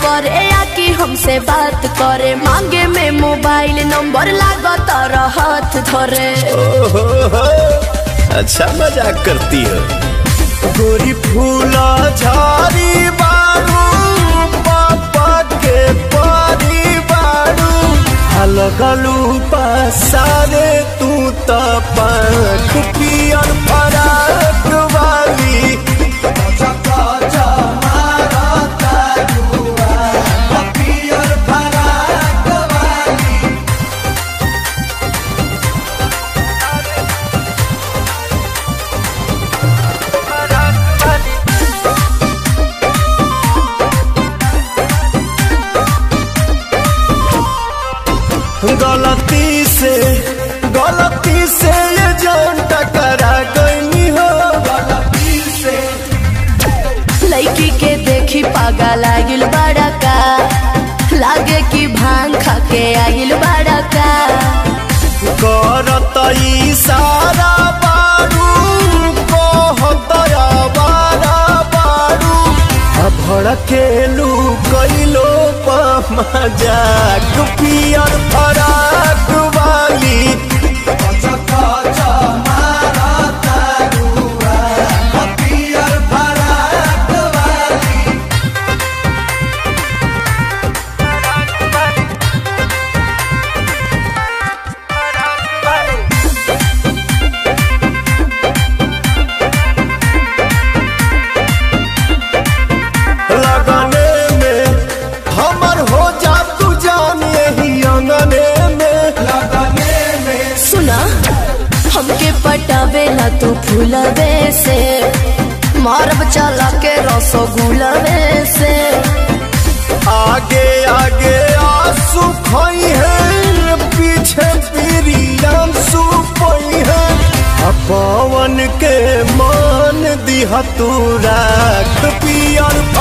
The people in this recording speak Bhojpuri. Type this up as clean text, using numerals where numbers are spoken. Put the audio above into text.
करे या कि हमसे बात करे, मांगे में मोबाइल नंबर लागत हाथ धरे। अच्छा मजाक करती हो। गोरी फूला झाड़ी बारू पापा के पारी बारू, अलगलू पसारे तू तो पंख पियर फराक वाली। गलती से ये जान टकरा गई हो, गलती से। लड़की के देखी पागा लागिल बड़ा का, लागे कि भांग खा के आगिल बड़ा का। करत इशारा बारू कहत आवारा बारू, भड़केलू कैलो मजाक पियर फराक वाली। हमके पटावेला तू फूलवे से, मारब चला के रसगुलवे से। आगे आगे आंसू खोई है, पीछे पीरियम सुपई है। पवन के मान दिह तू राख पियर